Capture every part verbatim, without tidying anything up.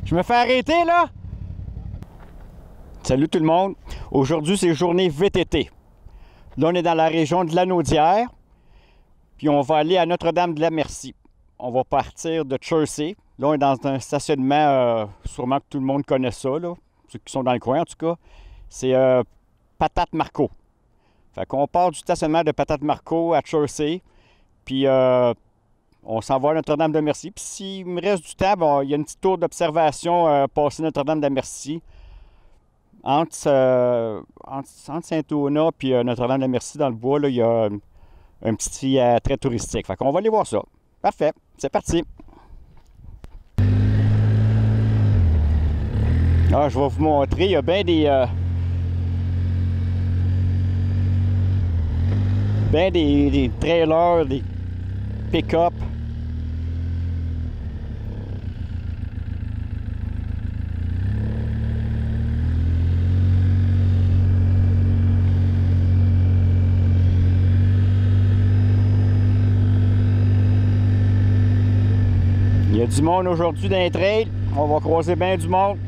Je me fais arrêter, là? Salut tout le monde. Aujourd'hui, c'est journée V T T. Là, on est dans la région de Lanaudière. Puis on va aller à Notre-Dame-de-la-Merci. On va partir de Chersey. Là, on est dans un stationnement, euh, sûrement que tout le monde connaît ça, là. Ceux qui sont dans le coin, en tout cas. C'est euh, Patate Marco. Fait qu'on part du stationnement de Patate Marco à Chersey. Puis euh, on s'en va à Notre-Dame-de-Merci. Puis s'il me reste du temps, bon, il y a une petite tour d'observation euh, passer Notre-Dame-de-Merci. Entre, euh, entre, entre Saint-Donat et euh, Notre-Dame-de-Merci dans le bois, là, il y a un, un petit euh, trait touristique. Fait qu'on va aller voir ça. Parfait, c'est parti. Ah, je vais vous montrer, il y a bien des... Euh, bien des, des trailers, des pick-up. Il y a du monde aujourd'hui dans les trails. On va croiser bien du monde.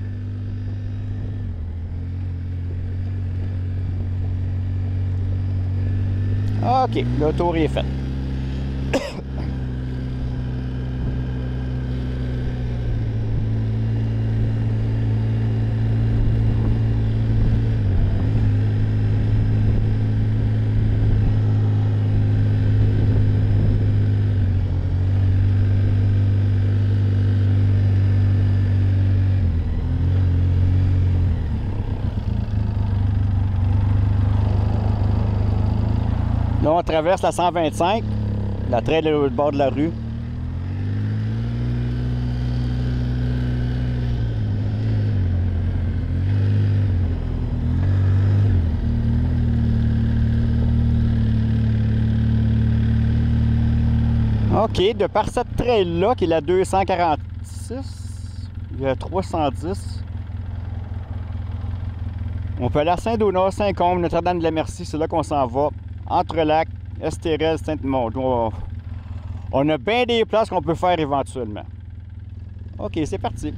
OK, le tour est fait. Là, on traverse la cent vingt-cinq, la trail est au bord de la rue. OK, de par cette trail-là, qui est la deux cent quarante-six, il y a trois cent dix. On peut aller à Saint-Donat, Saint-Combe, Notre-Dame-de-la-Merci, c'est là qu'on s'en va. Entrelac, Estérel, Sainte-Maud. On a bien des places qu'on peut faire éventuellement. OK, c'est parti.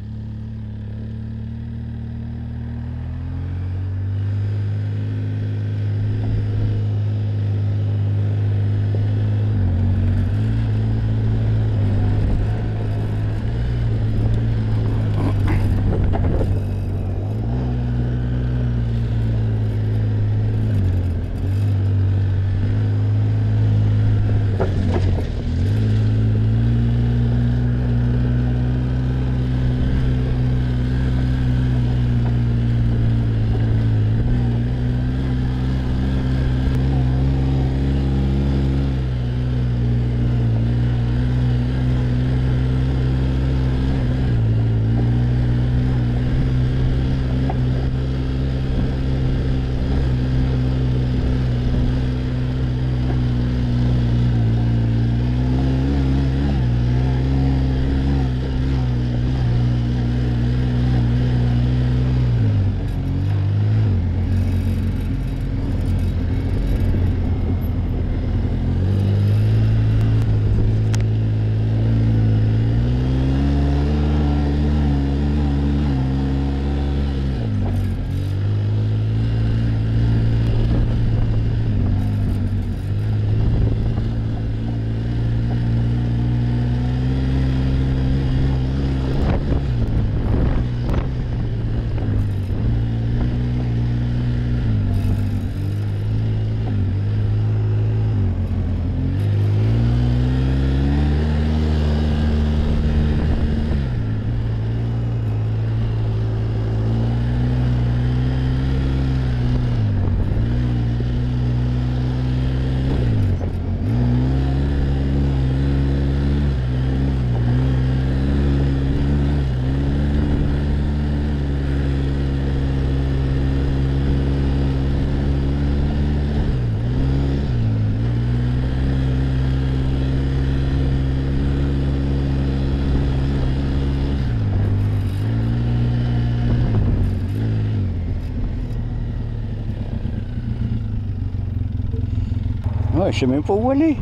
Ouais, je sais même pas où aller.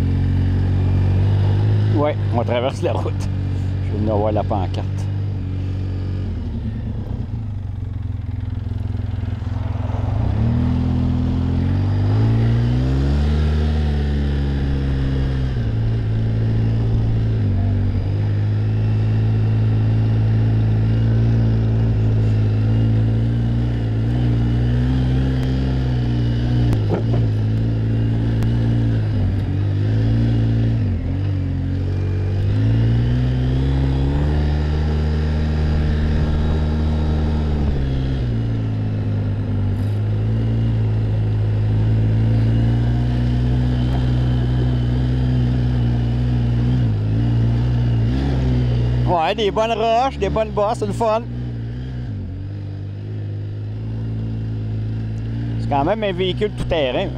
Ouais, on traverse la route. Je viens de voir la pancarte. Ouais, des bonnes roches, des bonnes bosses, c'est le fun. C'est quand même un véhicule tout-terrain.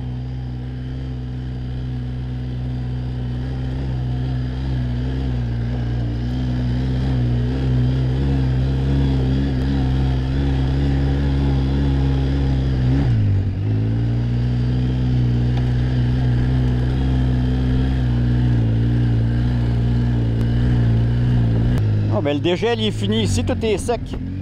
Oh, ben, le dégel il est fini ici, tout est sec.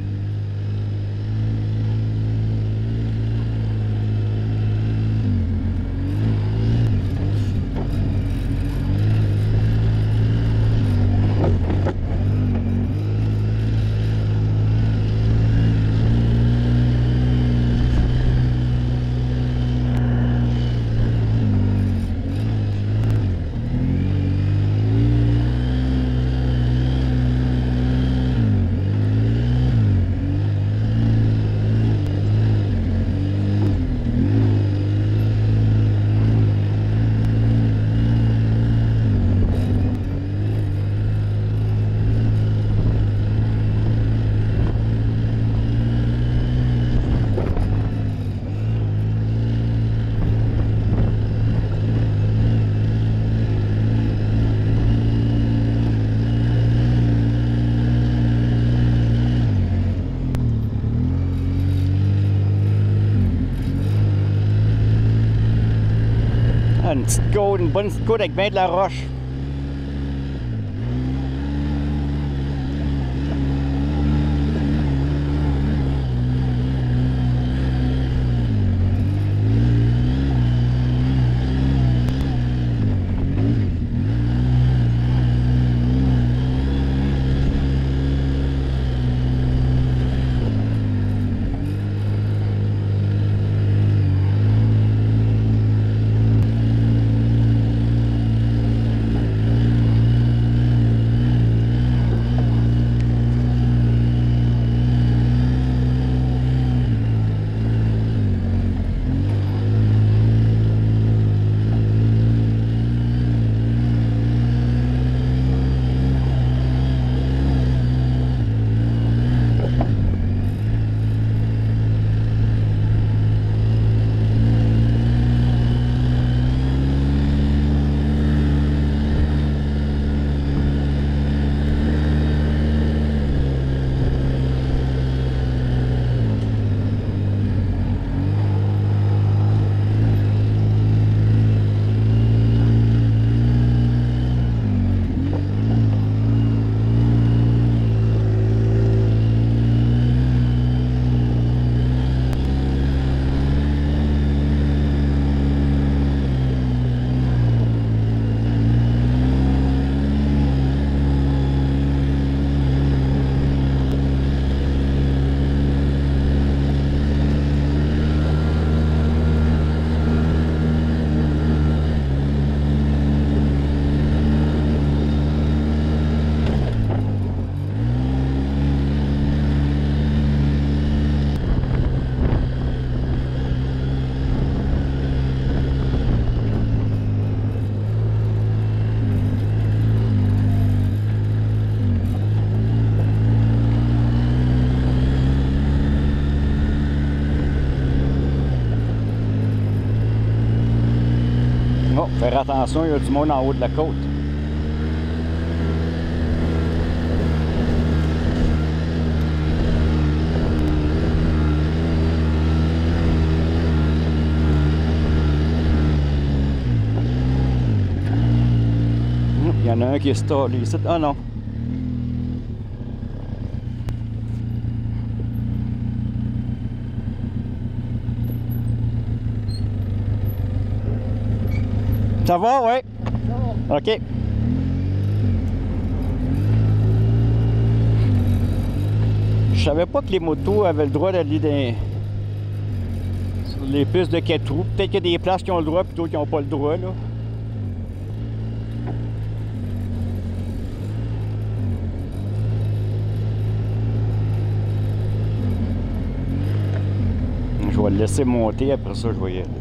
Une petite côte, une bonne petite côte avec bien de la roche. Oh, faire attention, il y a du monde en haut de la côte. Il y en a un qui est stallé ici. Ah non. Ça va, ouais? Ça va. OK. Je savais pas que les motos avaient le droit d'aller dans... sur les pistes de quatre roues. Peut-être qu'il y a des places qui ont le droit, plutôt qui n'ont pas le droit, là. Je vais le laisser monter, après ça, je vais y aller.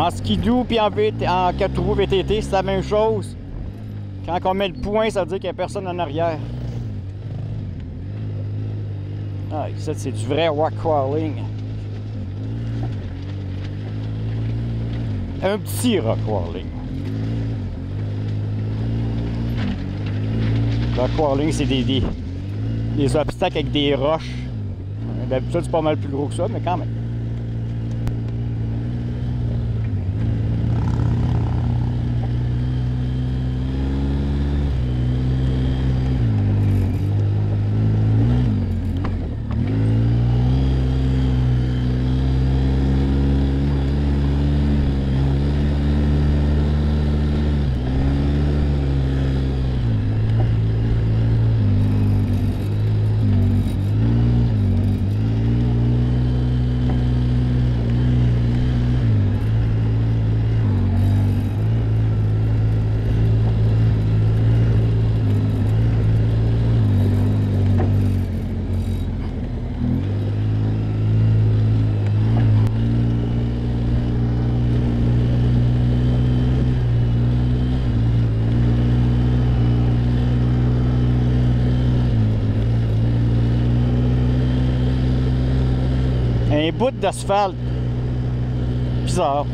En skidoo puis en, en quatre roues V T T, c'est la même chose. Quand on met le point, ça veut dire qu'il n'y a personne en arrière. Ah, ça, c'est du vrai rock crawling. Un petit rock crawling. Rock crawling, c'est des, des, des obstacles avec des roches. D'habitude, c'est pas mal plus gros que ça, mais quand même. Un bout d'asphalte. Bizarre.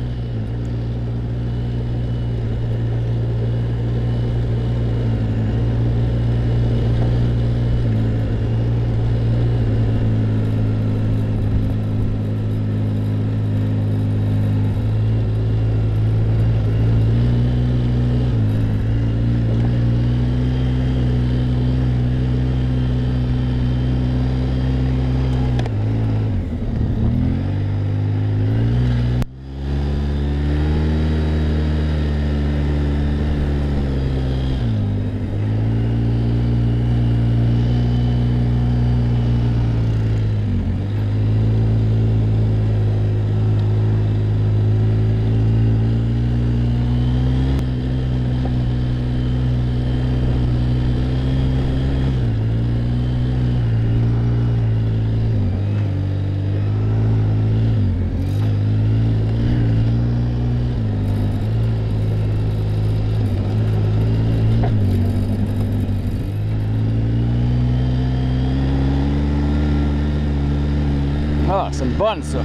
Ah, c'est une bonne, ça.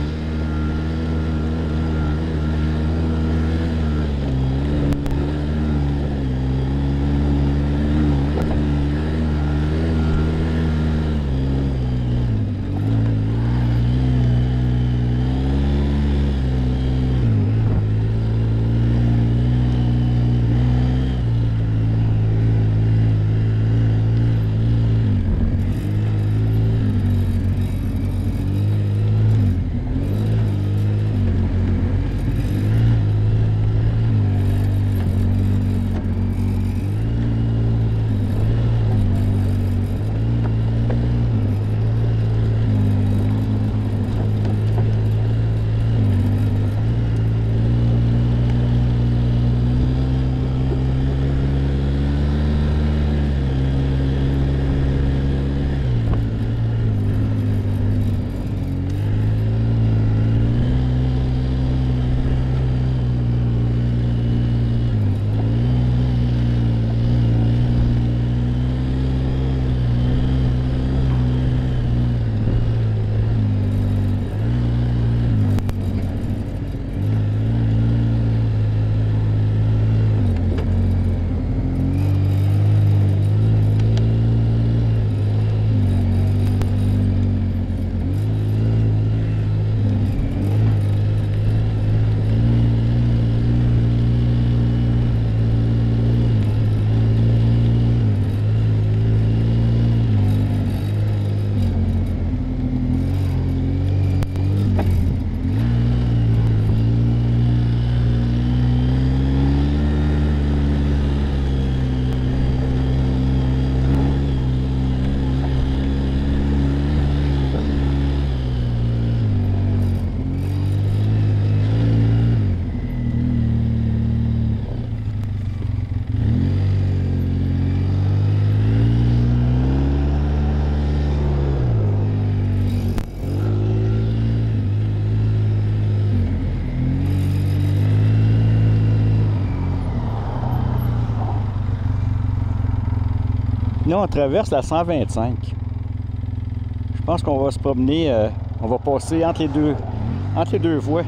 Là, on traverse la cent vingt-cinq. Je pense qu'on va se promener, euh, on va passer entre les deux, entre les deux voies.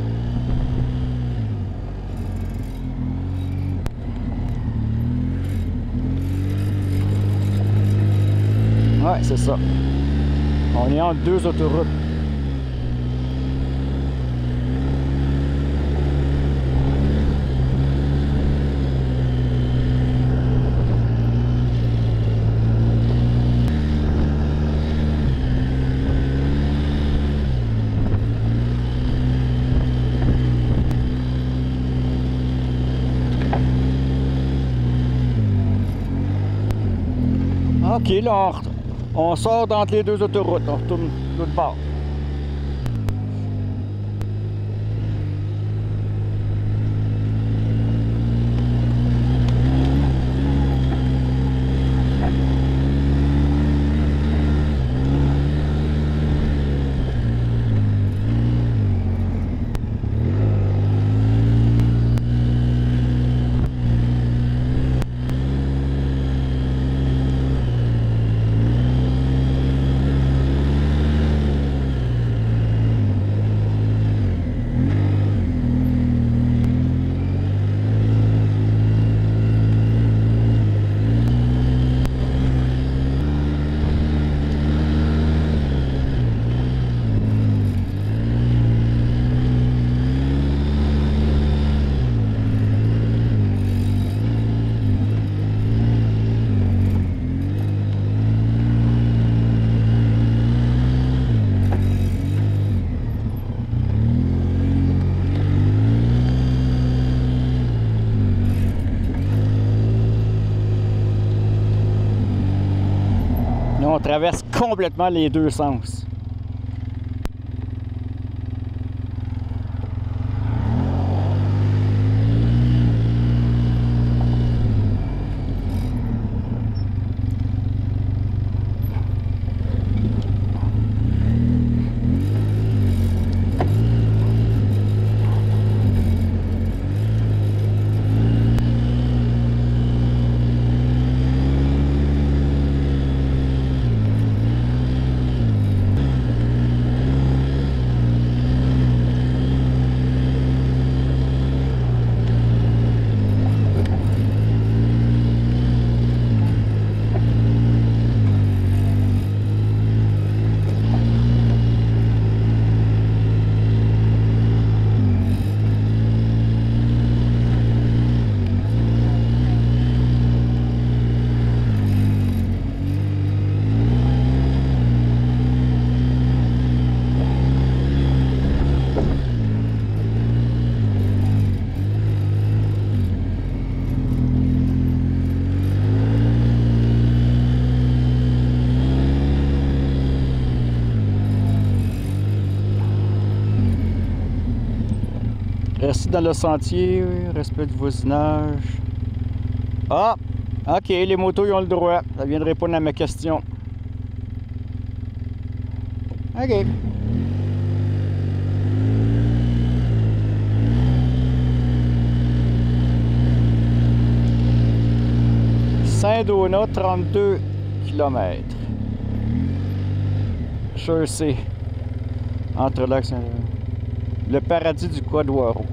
Ouais, c'est ça. On est entre deux autoroutes. OK, là, on, on sort d'entre les deux autoroutes. On retourne de l'autre bord. Là, on traverse complètement les deux sens. Restez dans le sentier, respect du voisinage. Ah! OK, les motos, ils ont le droit. Ça vient de répondre à ma question. OK. Saint-Donat, trente-deux kilomètres. Chaussée. Entre lac Saint Le paradis du Quadoiro.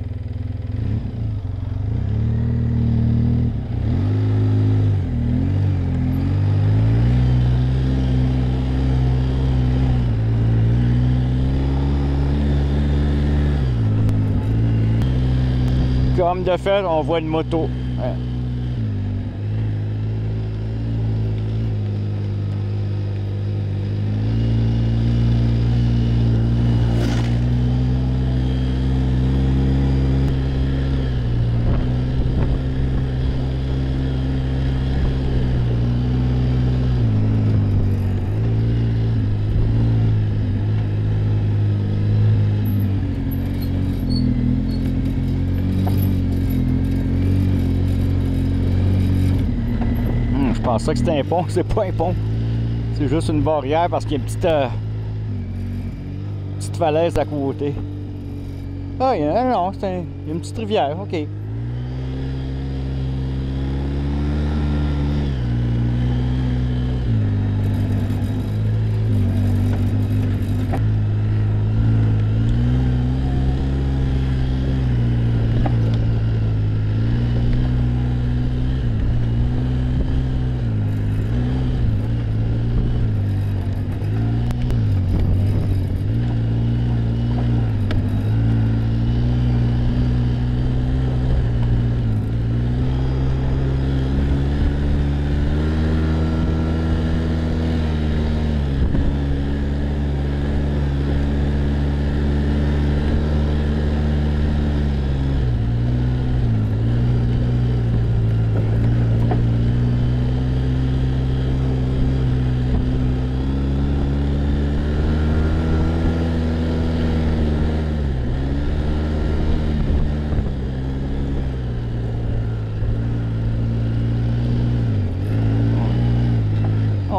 Comme de fait, on voit une moto. Ouais. Je pensais que c'était un pont, c'est pas un pont. C'est juste une barrière parce qu'il y a une petite, euh, petite falaise à côté. Ah, il y a, non, c'est un, il y a une petite rivière, OK.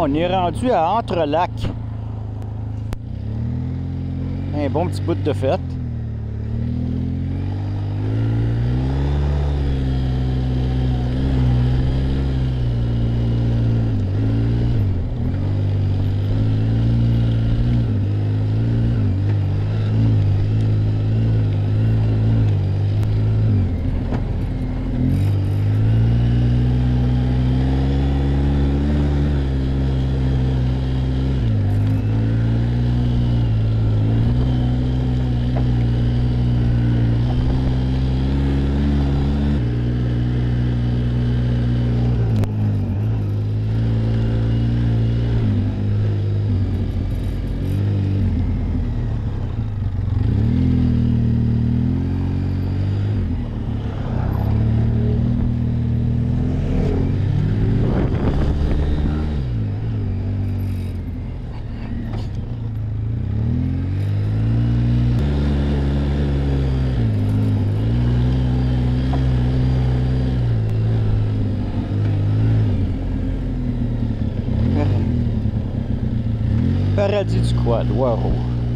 on est rendu à Entrelac. Un bon petit bout de fête. Paradis du quad, Waro.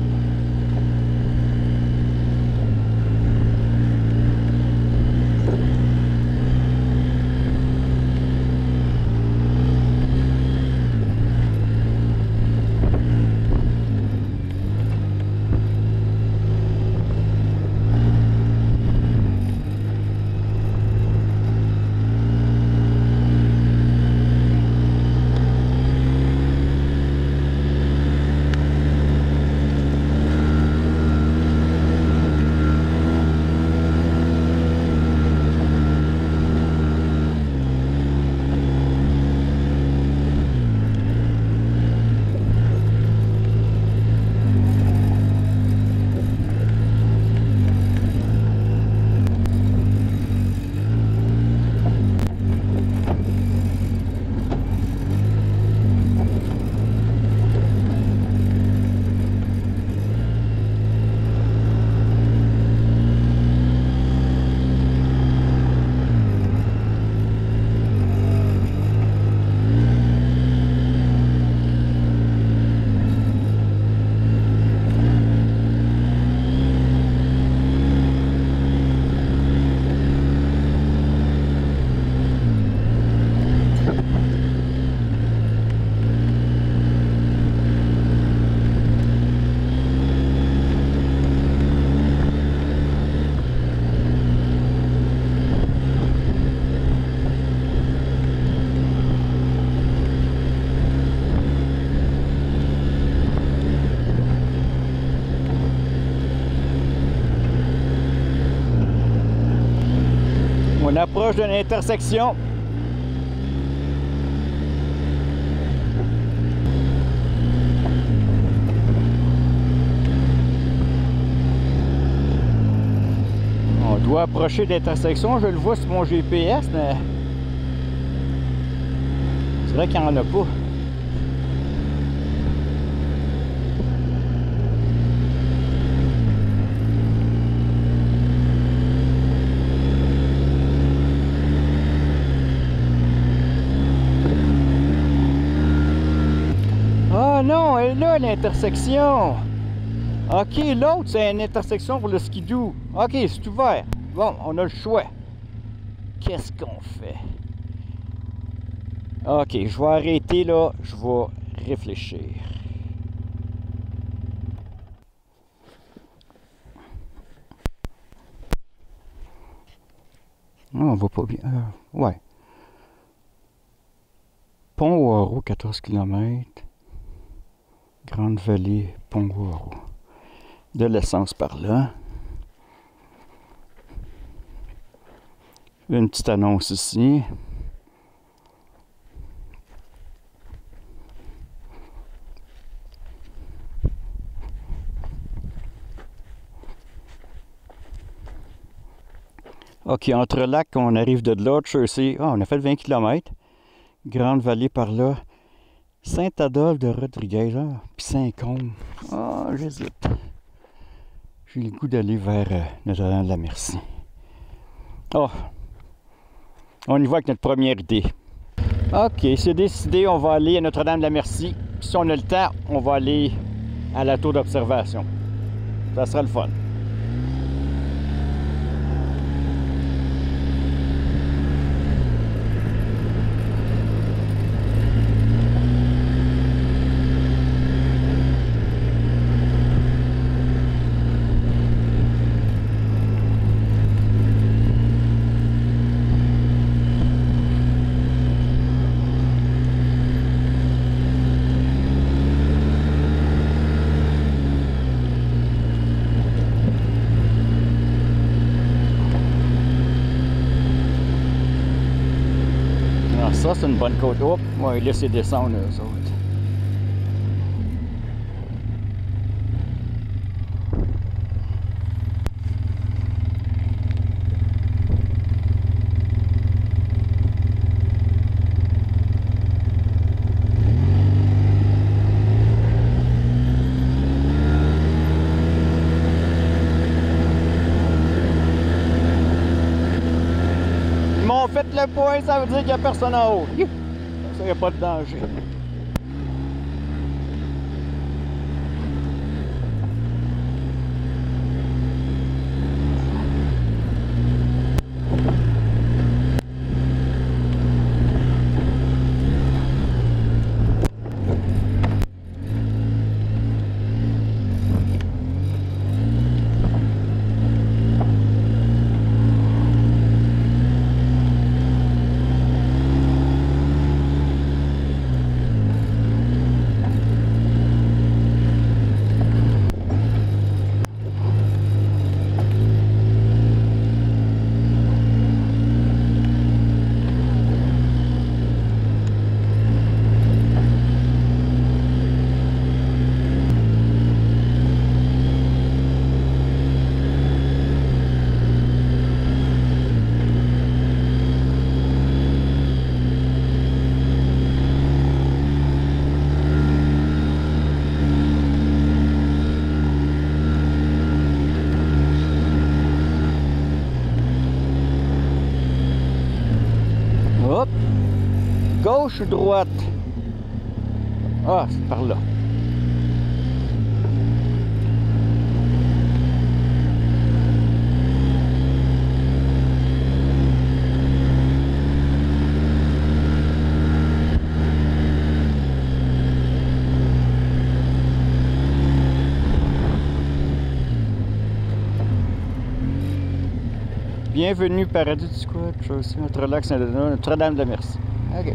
On approche de l'intersection. On doit approcher de l'intersection. Je le vois sur mon G P S, mais c'est vrai qu'il n'y en a pas. Ah non, elle est là, l'intersection. Ok, l'autre, c'est une intersection pour le skidoo. Ok, c'est ouvert. Bon, on a le choix. Qu'est-ce qu'on fait? Ok, je vais arrêter là. Je vais réfléchir. Non, on va pas bien. Euh, ouais. Pont-Waro, quatorze kilomètres. Grande-Vallée, Pont-Waro. De l'essence par là. Une petite annonce ici. Ok, Entrelac, on arrive de là, Chersey. Ah, on a fait vingt kilomètres. Grande-Vallée par là. Saint-Adolphe de Rodriguez, là. Puis Saint-Côme. Ah, j'hésite. J'ai le goût d'aller vers euh, Notre-Dame-de-la-Merci. Ah, on y va avec notre première idée. OK, c'est décidé, on va aller à Notre-Dame-de-la-Merci. Puis si on a le temps, on va aller à la tour d'observation. Ça sera le fun. Ça, c'est une bonne côte. Hop, on va les laisser descendre, eux autres. Faites le point, ça veut dire qu'il n'y a personne en haut. Ça, il n'y a pas de danger. Hop! Gauche ou droite? Ah, c'est par là. Bienvenue, Paradis du Squat, aussi Notre-Lac, Notre-Dame-de-la-Merci. OK.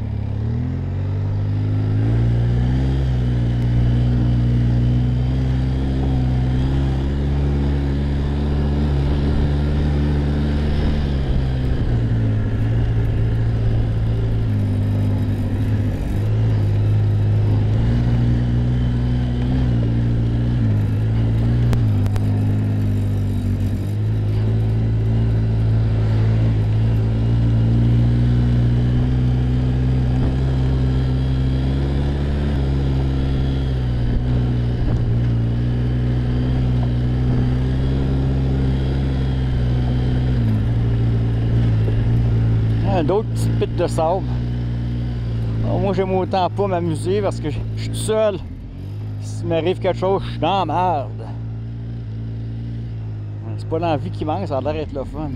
D'autres petites pites de sable. Alors, moi, j'aime autant pas m'amuser parce que je suis tout seul. S'il m'arrive quelque chose, je suis dans la merde. C'est pas l'envie qui manque, ça a l'air d'être le fun.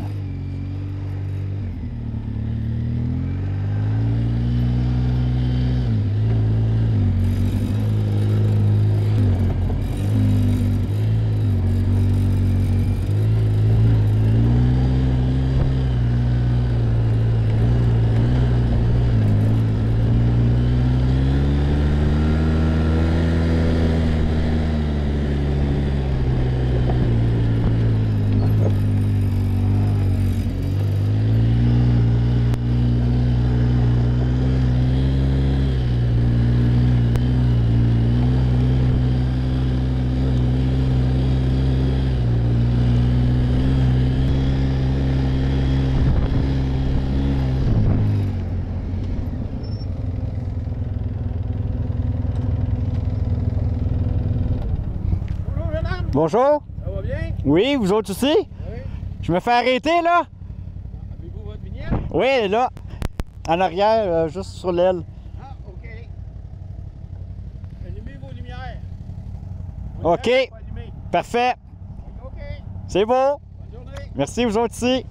Bonjour. Ça va bien? Oui, vous autres aussi? Oui. Je me fais arrêter, là. Avez-vous votre vignette? Oui, elle est là. En arrière, euh, juste sur l'aile. Ah, OK. Allumez vos lumières. OK. Lumières, pas allumées. Parfait. OK. C'est beau. Bonne journée. Merci, vous autres ici.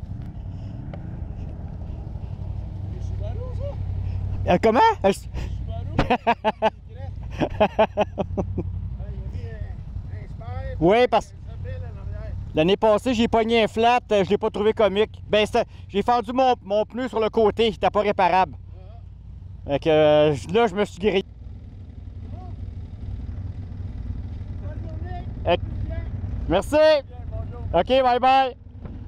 C'est Subaru, ça? Euh, comment? Euh, Subaru? Oui, parce que l'année passée, j'ai pogné un flat, euh, je l'ai pas trouvé comique. Ben, c'était- j'ai fendu mon, mon pneu sur le côté, il n'était pas réparable. Fait que euh, là, je me suis grillé. Euh, Merci. OK, bye bye.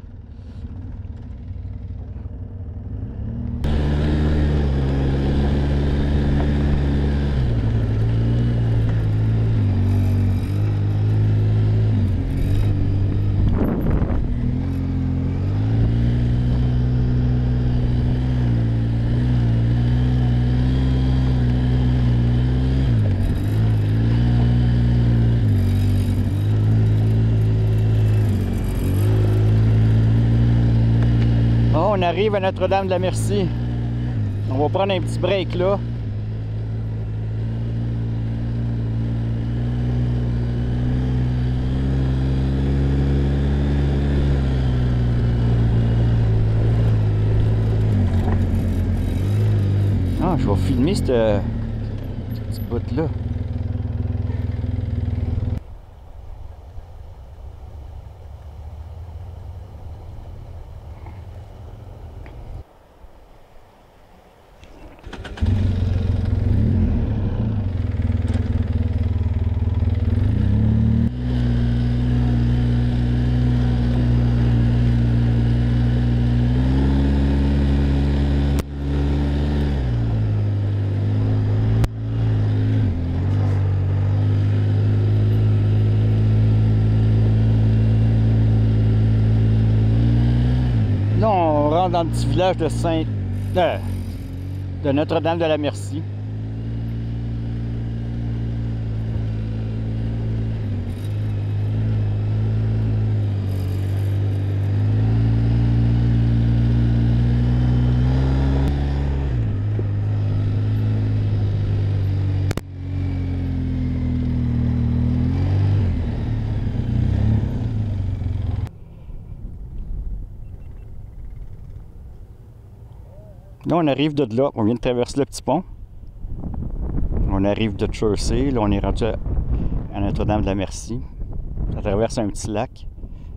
Oh, on arrive à Notre-Dame-de-la-Merci. On va prendre un petit break là. Ah, je vais filmer cette, cette petite bout-là. Là, on rentre dans le petit village de Saint... de, de Notre-Dame-de-la-Merci. Là, on arrive de là. On vient de traverser le petit pont. On arrive de Chersey. Là, on est rendu à, à Notre-Dame-de-la-Merci. Ça traverse un petit lac.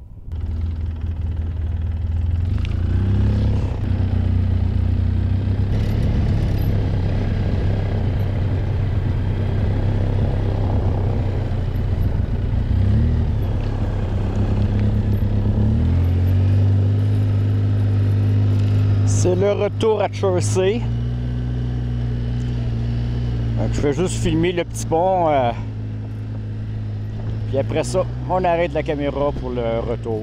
C'est le retour à Chersey. Donc, je vais juste filmer le petit pont. Euh, puis après ça, on arrête la caméra pour le retour.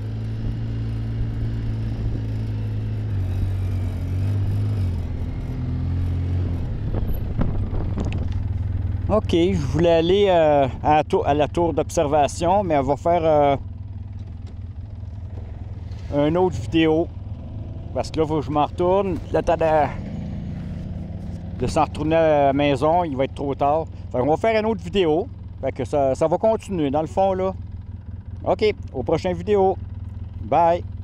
OK, je voulais aller euh, à, la tour, à la tour d'observation, mais on va faire euh, une autre vidéo. Parce que là, il faut que je m'en retourne. Le temps de, de s'en retourner à la maison, il va être trop tard. Fait qu'on va faire une autre vidéo. Fait que ça, ça va continuer, dans le fond, là. OK, aux prochaines vidéos. Bye!